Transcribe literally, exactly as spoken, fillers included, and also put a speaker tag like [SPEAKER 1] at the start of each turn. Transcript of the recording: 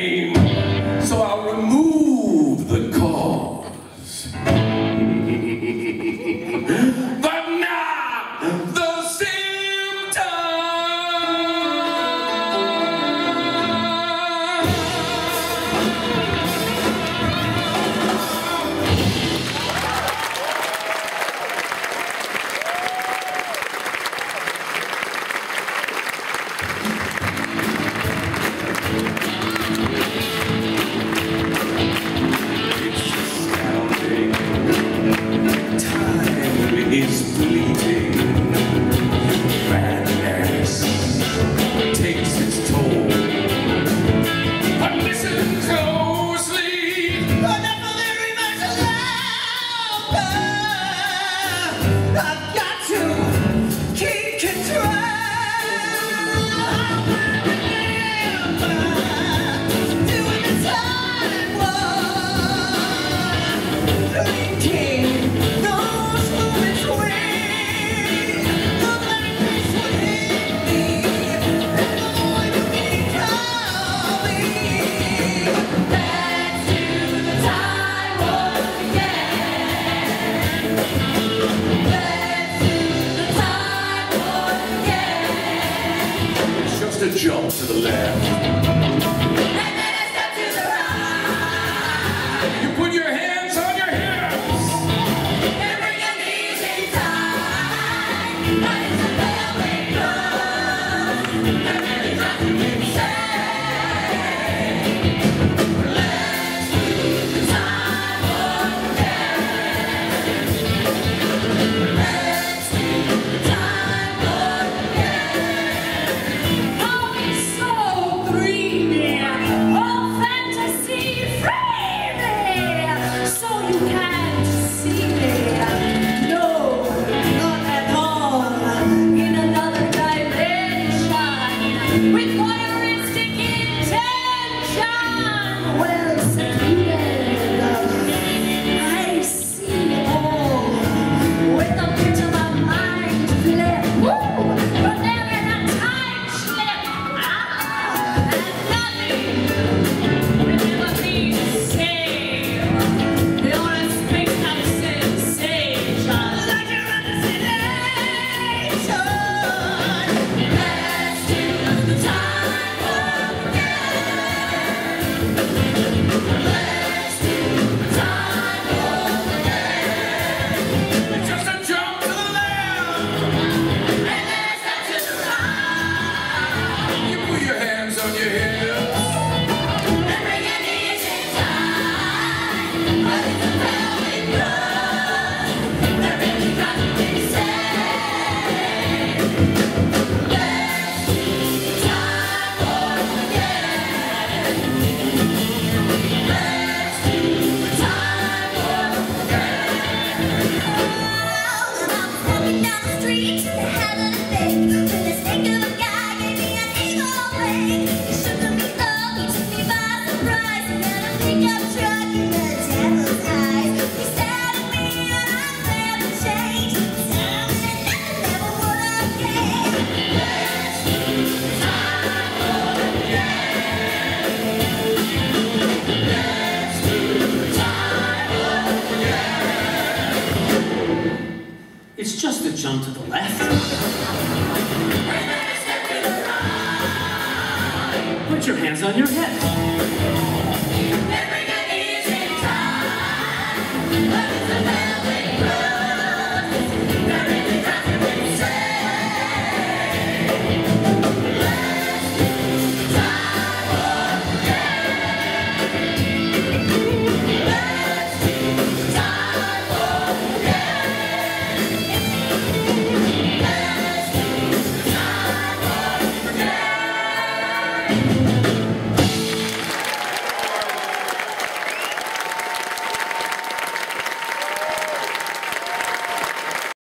[SPEAKER 1] name, so I'll remove the cause. But not the symptom. Is fleeting. Madness takes its toll. But listen closely. But not for very much longer. I've got to keep control. Doing the time war. Drinking. A jump to the left, and then a step to the right. You put your hands on your hips and bring your knees in tight. That is a velvet glove, and then it's not to be said. Let's do the time again. Let's do the time again. So dreamy, oh fantasy free, so you can't see me, no, not at all, in another dimension, with voyeuristic intention, well secluded, I see it all, with a bit of my mind flip, woo, but there in a time slip.
[SPEAKER 2] It's just a jump to the left. Put your hands on your head.